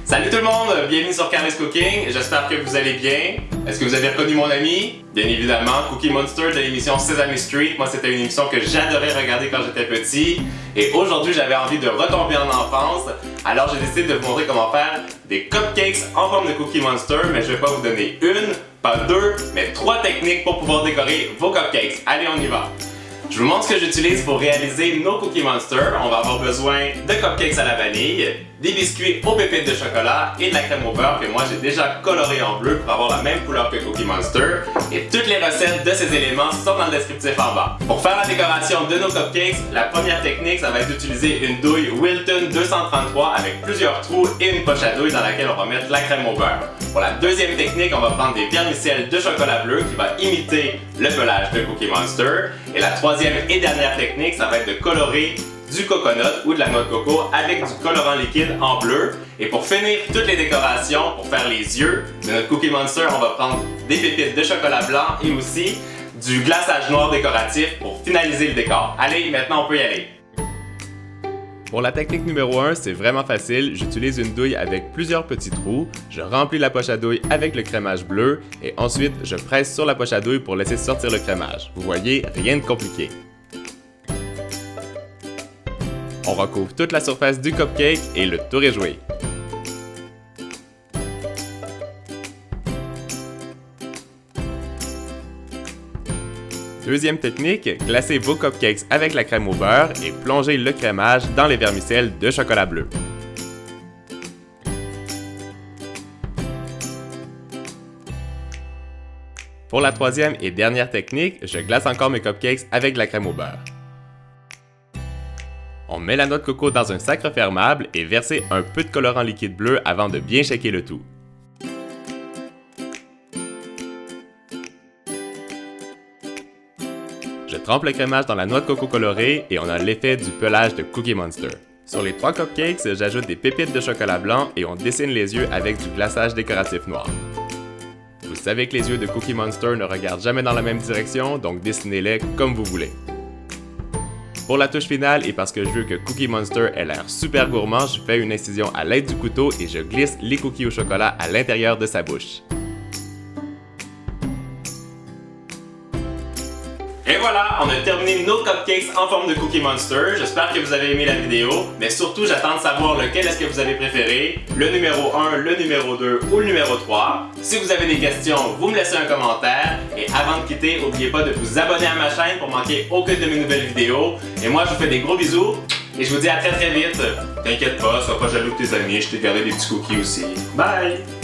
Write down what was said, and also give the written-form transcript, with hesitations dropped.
Salut tout le monde, bienvenue sur Carly's Cooking, j'espère que vous allez bien. Est-ce que vous avez reconnu mon ami? Bien évidemment, Cookie Monster de l'émission Sesame Street. Moi, c'était une émission que j'adorais regarder quand j'étais petit. Et aujourd'hui, j'avais envie de retomber en enfance. Alors, j'ai décidé de vous montrer comment faire des cupcakes en forme de Cookie Monster. Mais je vais pas vous donner une, pas deux, mais 3 techniques pour pouvoir décorer vos cupcakes. Allez, on y va! Je vous montre ce que j'utilise pour réaliser nos Cookie Monster. On va avoir besoin de cupcakes à la vanille, des biscuits aux pépites de chocolat et de la crème au beurre que moi j'ai déjà coloré en bleu pour avoir la même couleur que Cookie Monster. Et toutes les recettes de ces éléments sont dans le descriptif en bas. Pour faire la décoration de nos cupcakes, la première technique, ça va être d'utiliser une douille Wilton 233 avec plusieurs trous et une poche à douille dans laquelle on va mettre la crème au beurre. Pour la deuxième technique, on va prendre des vermicelles de chocolat bleu qui va imiter le pelage de Cookie Monster. Et la troisième et dernière technique, ça va être de colorer du coconut ou de la noix de coco avec du colorant liquide en bleu. Et pour finir toutes les décorations, pour faire les yeux de notre Cookie Monster, on va prendre des pépites de chocolat blanc et aussi du glaçage noir décoratif pour finaliser le décor. Allez, maintenant on peut y aller! Pour la technique numéro 1, c'est vraiment facile. J'utilise une douille avec plusieurs petits trous, je remplis la poche à douille avec le crémage bleu et ensuite je presse sur la poche à douille pour laisser sortir le crémage. Vous voyez, rien de compliqué. On recouvre toute la surface du cupcake et le tour est joué. Deuxième technique, glacez vos cupcakes avec la crème au beurre et plongez le crémage dans les vermicelles de chocolat bleu. Pour la troisième et dernière technique, je glace encore mes cupcakes avec de la crème au beurre. On met la noix de coco dans un sac refermable et versez un peu de colorant liquide bleu avant de bien shaker le tout. Je trempe le crémage dans la noix de coco colorée et on a l'effet du pelage de Cookie Monster. Sur les 3 cupcakes, j'ajoute des pépites de chocolat blanc et on dessine les yeux avec du glaçage décoratif noir. Vous savez que les yeux de Cookie Monster ne regardent jamais dans la même direction, donc dessinez-les comme vous voulez. Pour la touche finale et parce que je veux que Cookie Monster ait l'air super gourmand, je fais une incision à l'aide du couteau et je glisse les cookies au chocolat à l'intérieur de sa bouche. Et voilà, on a terminé nos cupcakes en forme de Cookie Monster. J'espère que vous avez aimé la vidéo, mais surtout j'attends de savoir lequel est-ce que vous avez préféré, le numéro 1, le numéro 2 ou le numéro 3. Si vous avez des questions, vous me laissez un commentaire. Et avant de quitter, n'oubliez pas de vous abonner à ma chaîne pour manquer aucune de mes nouvelles vidéos. Et moi je vous fais des gros bisous et je vous dis à très vite. T'inquiète pas, sois pas jaloux de tes amis, je t'ai gardé des petits cookies aussi. Bye!